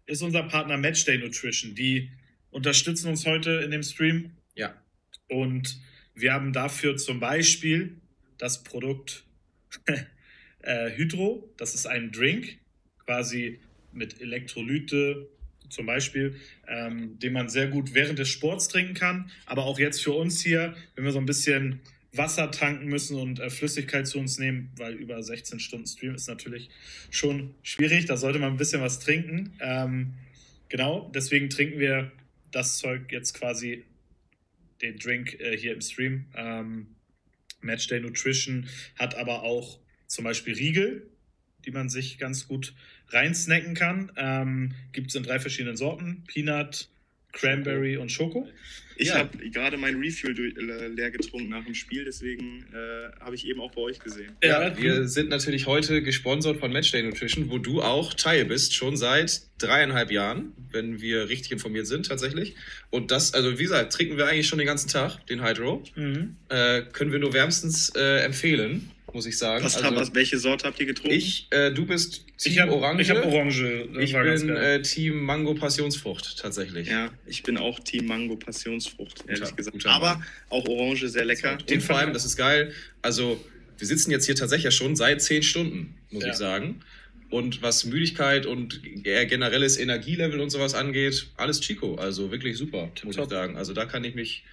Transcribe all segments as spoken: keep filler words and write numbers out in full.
ist unser Partner Matchday Nutrition. Die unterstützen uns heute in dem Stream. Ja. Und wir haben dafür zum Beispiel das Produkt äh, Hydro. Das ist ein Drink, quasi mit Elektrolyte zum Beispiel, ähm, den man sehr gut während des Sports trinken kann. Aber auch jetzt für uns hier, wenn wir so ein bisschen Wasser tanken müssen und äh, Flüssigkeit zu uns nehmen, weil über sechzehn Stunden Stream ist natürlich schon schwierig. Da sollte man ein bisschen was trinken. Ähm, genau, deswegen trinken wir das Zeug jetzt quasi, den Drink äh, hier im Stream. Ähm, Matchday Nutrition hat aber auch zum Beispiel Riegel, die man sich ganz gut reinsnacken kann. Ähm, Gibt es in drei verschiedenen Sorten: Peanut, Cranberry und Schoko. Ich Ja. habe gerade mein Refuel durch, äh, leer getrunken nach dem Spiel, deswegen äh, habe ich eben auch bei euch gesehen. Ja, Ja, wir sind natürlich heute gesponsert von Matchday Nutrition, wo du auch Teil bist, schon seit dreieinhalb Jahren, wenn wir richtig informiert sind tatsächlich. Und das, also wie gesagt, trinken wir eigentlich schon den ganzen Tag, den Hydro. Mhm. Äh, können wir nur wärmstens äh, empfehlen, muss ich sagen. Was, Also, was, welche Sorte habt ihr getrunken? ich, äh, du bist Team Ich habe Orange. ich hab Orange. Das Ich war ganz bin geil. äh, Team Mango Passionsfrucht tatsächlich. Ja, ich bin auch Team Mango Passionsfrucht, ehrlich Guter- gesagt. guter Aber Mann. auch Orange sehr lecker. Und vor allem, das ist geil, also wir sitzen jetzt hier tatsächlich ja schon seit zehn Stunden, muss Ja. ich sagen. Und was Müdigkeit und eher generelles Energielevel und sowas angeht, alles Chico. Also wirklich super, muss Top. ich sagen. Also da kann ich mich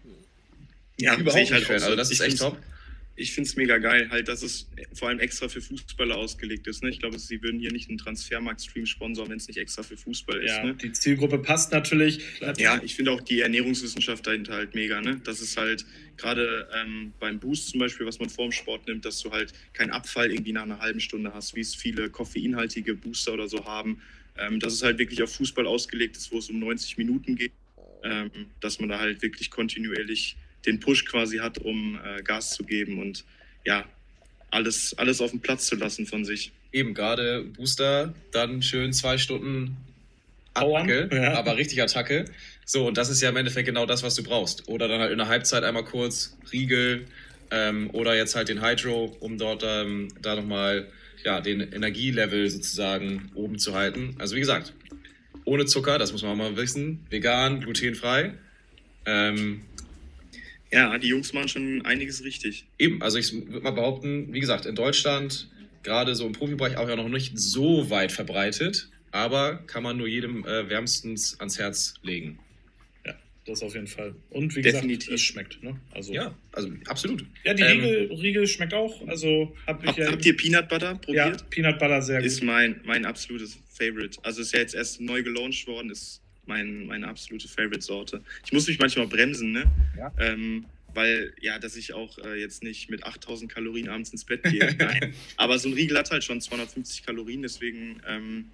Ja, sehe überhaupt ich halt nicht beschweren. auch so. Also das ist Ich echt find's- top. Ich finde es mega geil, halt, dass es vor allem extra für Fußballer ausgelegt ist. Ne? Ich glaube, sie würden hier nicht einen Transfermarkt-Stream sponsern, wenn es nicht extra für Fußball ist. Ja, Ne? die Zielgruppe passt natürlich. Ja, ich finde auch die Ernährungswissenschaft dahinter halt mega, ne? Das ist halt gerade ähm, beim Boost zum Beispiel, was man vorm Sport nimmt, dass du halt keinen Abfall irgendwie nach einer halben Stunde hast, wie es viele koffeinhaltige Booster oder so haben. Ähm, dass es halt wirklich auf Fußball ausgelegt ist, wo es um neunzig Minuten geht, ähm, dass man da halt wirklich kontinuierlich den Push quasi hat, um äh, Gas zu geben und ja, alles, alles auf den Platz zu lassen von sich. Eben gerade Booster, dann schön zwei Stunden Powern, Attacke, ja. aber richtig Attacke. So, und das ist ja im Endeffekt genau das, was du brauchst. Oder dann halt in der Halbzeit einmal kurz Riegel ähm, oder jetzt halt den Hydro, um dort ähm, da nochmal ja, den Energielevel sozusagen oben zu halten. Also wie gesagt, ohne Zucker, das muss man auch mal wissen, vegan, glutenfrei. Ähm, Ja, die Jungs machen schon einiges richtig. Eben, also ich würde mal behaupten, wie gesagt, in Deutschland, gerade so im Profibereich auch ja noch nicht so weit verbreitet, aber kann man nur jedem äh, wärmstens ans Herz legen. Ja, das auf jeden Fall. Und wie Definitiv. gesagt, es schmeckt. Ne? Also, Ja, also absolut. ja, die Ähm, Riegel, Riegel schmeckt auch. Also habe ich Habt, ja. habt ihr Peanut Butter ja, probiert? Peanut Butter sehr Ist gut. mein, mein absolutes Favorite. Also ist ja jetzt erst neu gelauncht worden, ist mein, meine absolute Favorite-Sorte. Ich muss mich manchmal bremsen, ne? Ja. Ähm, weil, ja, dass ich auch äh, jetzt nicht mit achttausend Kalorien abends ins Bett gehe. Nein. Aber so ein Riegel hat halt schon zweihundertfünfzig Kalorien, deswegen ähm,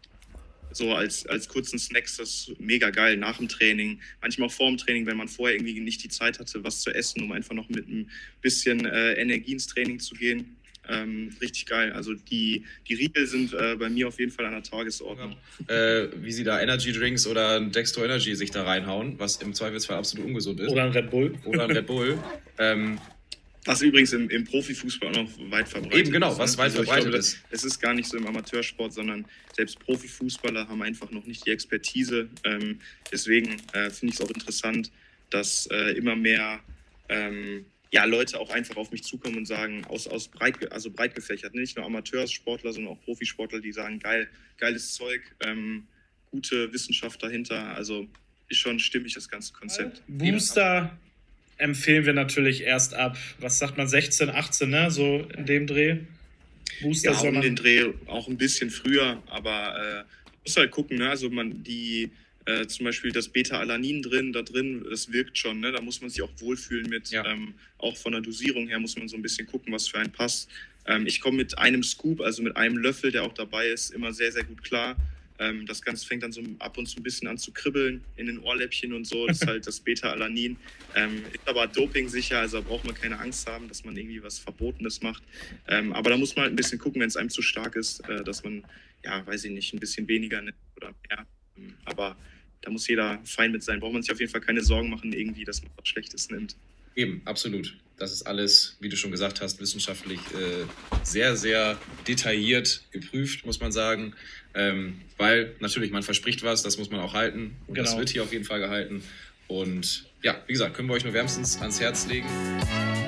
so als, als kurzen Snack ist das mega geil nach dem Training. Manchmal auch vor dem Training, wenn man vorher irgendwie nicht die Zeit hatte, was zu essen, um einfach noch mit ein bisschen äh, Energie ins Training zu gehen. Ähm, richtig geil. Also die, die Riegel sind äh, bei mir auf jeden Fall an der Tagesordnung. äh, wie sie da Energy Drinks oder ein Dextro Energy sich da reinhauen, was im Zweifelsfall absolut ungesund ist. Oder ein Red Bull. Oder ein Red Bull. ähm, Was übrigens im, im Profifußball auch noch weit verbreitet Eben, genau, ist. was ne? weit Also ich verbreitet glaube, ist. Es ist gar nicht so im Amateursport, sondern selbst Profifußballer haben einfach noch nicht die Expertise. Ähm, deswegen äh, finde ich es auch interessant, dass äh, immer mehr ähm, ja, Leute auch einfach auf mich zukommen und sagen, aus, aus breit, ge- also breit gefächert, ne? Nicht nur Amateursportler, sondern auch Profisportler, die sagen, geil, geiles Zeug, ähm, gute Wissenschaft dahinter. Also ist schon stimmig, das ganze Konzept. Booster empfehlen wir natürlich erst ab, was sagt man, sechzehn, achtzehn, ne? So in dem Dreh. Booster Ja, soll um man. den Dreh auch ein bisschen früher, aber äh, muss halt gucken, ne? Also man die äh, zum Beispiel das Beta-Alanin drin, da drin, das wirkt schon, ne? Da muss man sich auch wohlfühlen mit, Ja. ähm, auch von der Dosierung her muss man so ein bisschen gucken, was für einen passt. Ähm, ich komme mit einem Scoop, also mit einem Löffel, der auch dabei ist, immer sehr, sehr gut klar. Ähm, das Ganze fängt dann so ab und zu ein bisschen an zu kribbeln in den Ohrläppchen und so. Das ist halt das Beta-Alanin. Ähm, ist aber dopingsicher, also da braucht man keine Angst haben, dass man irgendwie was Verbotenes macht. Ähm, aber da muss man halt ein bisschen gucken, wenn es einem zu stark ist, äh, dass man, ja, weiß ich nicht, ein bisschen weniger nimmt oder mehr. Ähm, aber da muss jeder fein mit sein. Braucht man sich auf jeden Fall keine Sorgen machen, irgendwie, dass man was Schlechtes nimmt. Eben, absolut. Das ist alles, wie du schon gesagt hast, wissenschaftlich äh, sehr, sehr detailliert geprüft, muss man sagen. Ähm, weil natürlich, man verspricht was, das muss man auch halten. Und Genau. das wird hier auf jeden Fall gehalten. Und ja, wie gesagt, können wir euch nur wärmstens ans Herz legen.